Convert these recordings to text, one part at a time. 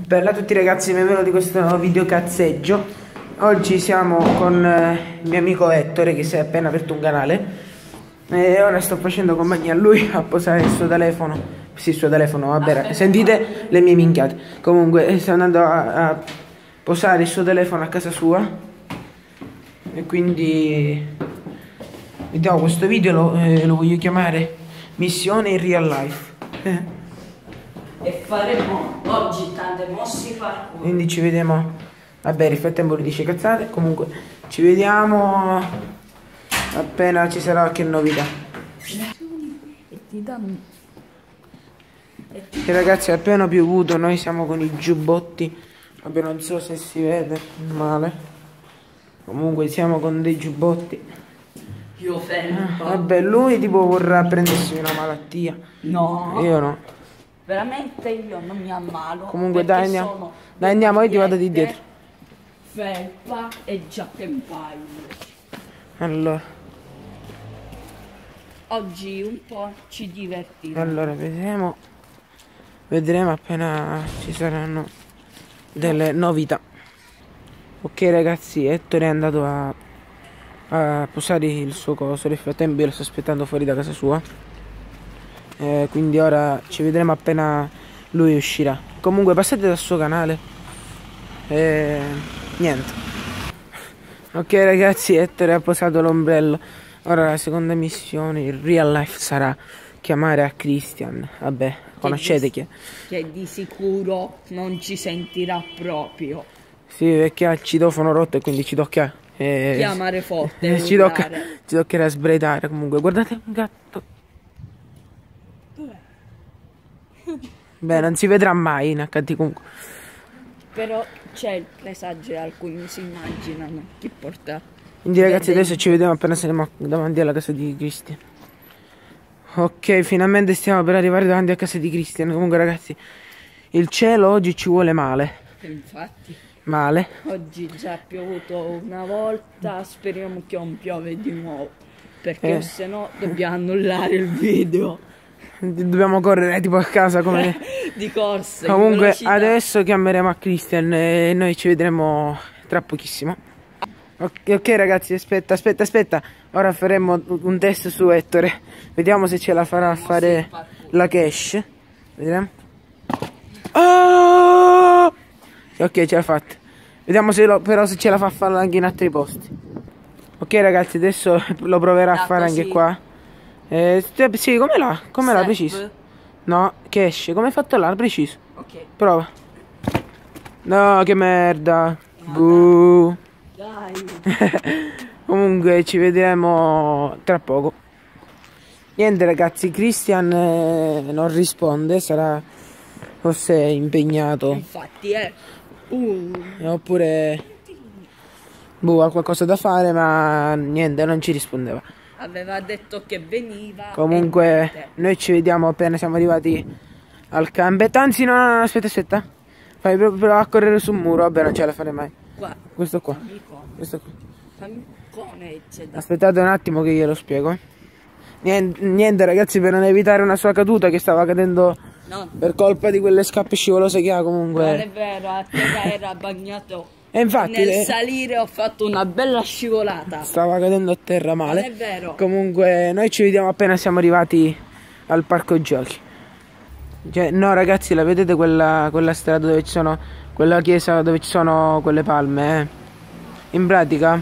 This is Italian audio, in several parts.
Bella a tutti ragazzi, benvenuti in questo video cazzeggio. Oggi siamo con il mio amico Ettore che si è appena aperto un canale e ora sto facendo compagnia a lui a posare il suo telefono. Sì, il suo telefono, vabbè, sentite le mie minchiate. Comunque sto andando a posare il suo telefono a casa sua e quindi vediamo, questo video lo voglio chiamare Missione in Real Life. E faremo oggi tante mosse parkour. Quindi ci vediamo. Vabbè, nel frattempo lui dice cazzate. Comunque ci vediamo appena ci sarà qualche novità. E ti danno. E ragazzi, è appena piovuto, noi siamo con i giubbotti. Vabbè, non so se si vede male. Comunque siamo con dei giubbotti. Io fermo. Vabbè, lui tipo vorrà prendersi una malattia. No. Io no. Veramente io non mi ammalo. Comunque dai andiamo. Dai andiamo, io ti vado di dietro. Felpa e giacca in paio. Allora. Oggi un po' ci divertiremo. Allora, vedremo appena ci saranno delle novità. Ok ragazzi, Ettore è andato a posare il suo coso. Nel frattempo io lo sto aspettando fuori da casa sua. Quindi ora ci vedremo appena lui uscirà. Comunque passate dal suo canale. Niente. Ok ragazzi, Ettore ha posato l'ombrello. Ora la seconda missione in real life sarà chiamare a Christian. Vabbè, conoscete chi è? Che di sicuro non ci sentirà proprio. Sì, perché ha il citofono rotto e quindi ci tocca chiamare forte. ci toccherà sbraitare. Comunque guardate un gatto. Beh, non si vedrà mai in HD comunque. Però c'è il presagio, alcuni si immaginano chi porta. Quindi ragazzi adesso ci vediamo appena saremo davanti alla casa di Christian. Ok, finalmente stiamo per arrivare davanti a casa di Christian. Comunque ragazzi, il cielo oggi ci vuole male. Infatti. Male. Oggi già è piovuto una volta, speriamo che non piove di nuovo. Perché se no dobbiamo annullare il video. Dobbiamo correre tipo a casa come di corsa. Comunque adesso chiameremo a Christian e noi ci vedremo tra pochissimo. Ok ragazzi, aspetta. Ora faremo un test su Ettore. Vediamo se ce la farà a fare la cash. Vediamo. Oh! Ok, ce l'ha fatta. Vediamo se però se ce la fa a farla anche in altri posti. Ok ragazzi, adesso lo proverà a fare anche qua. Sì, come l'ha preciso? No, che esce, come hai fatto là, preciso. Ok. Prova. No, che merda. Buh. Dai. Comunque ci vedremo tra poco. Niente ragazzi, Christian non risponde, sarà forse impegnato. Infatti oppure ha qualcosa da fare, ma niente, non ci rispondeva. Aveva detto che veniva. Comunque noi ci vediamo appena siamo arrivati al campetto. Anzi no, aspetta. Fai proprio a correre sul muro. Vabbè, non ce la farei mai. Qua. Questo qua. Fammi aspettate un attimo che glielo spiego. Niente ragazzi, per non evitare una sua caduta, che stava cadendo per colpa di quelle scappe scivolose che ha. Comunque non è vero, a terra era bagnato. E infatti nel salire ho fatto una bella scivolata. Stava cadendo a terra male. Non è vero. Comunque noi ci vediamo appena siamo arrivati al parco giochi. Cioè, no ragazzi, la vedete quella strada dove ci sono, quella chiesa dove ci sono quelle palme, In pratica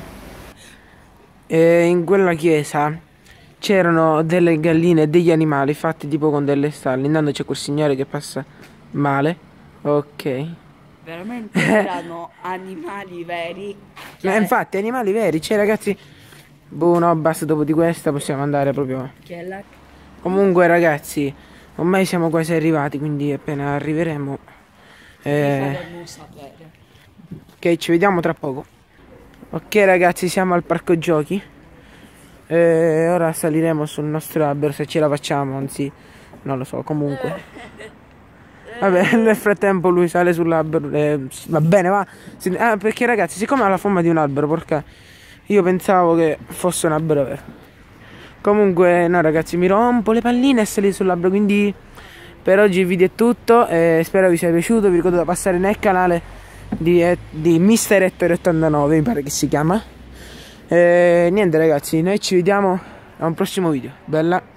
in quella chiesa c'erano delle galline e degli animali fatti tipo con delle stalle. Intanto c'è quel signore che passa male. Ok. Veramente erano animali veri. Infatti animali veri. Cioè ragazzi, no, basta, dopo di questa possiamo andare proprio. Comunque ragazzi, ormai siamo quasi arrivati, quindi appena arriveremo faremo sapere. Ok, ci vediamo tra poco. Ok ragazzi, siamo al parco giochi. Ora saliremo sul nostro albero, se ce la facciamo, anzi non lo so, comunque vabbè, nel frattempo lui sale sull'albero. Va bene, va. Perché ragazzi, siccome ha la forma di un albero, porca, io pensavo che fosse un albero vero. Comunque no ragazzi, mi rompo le palline e salire sull'albero, quindi Per oggi il video è tutto, spero vi sia piaciuto. Vi ricordo da passare nel canale di Mister Ettore 89, mi pare che si chiama. Niente ragazzi, noi ci vediamo a un prossimo video. Bella.